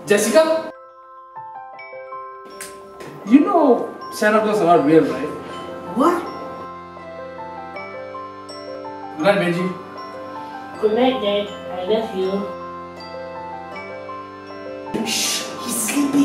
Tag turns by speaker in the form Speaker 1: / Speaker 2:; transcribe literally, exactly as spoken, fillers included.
Speaker 1: Jessica? You know Santa Claus are not real, right?
Speaker 2: What?
Speaker 1: Good night, Benji.
Speaker 3: Good night, Dad. I love you.
Speaker 2: Shh, he's sleeping.